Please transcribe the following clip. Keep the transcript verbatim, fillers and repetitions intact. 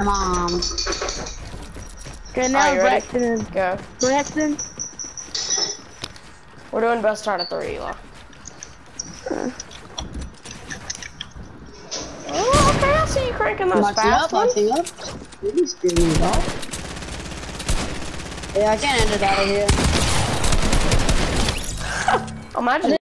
Come on. Okay, now Alright, you ready? Braxton is Go. Braxton. We're doing best out of three, Eli. Uh, Oh, okay, I see you cranking those Marching fast up, ones. marching up. Really screaming ball. Yeah, I can't end it out of here. Imagine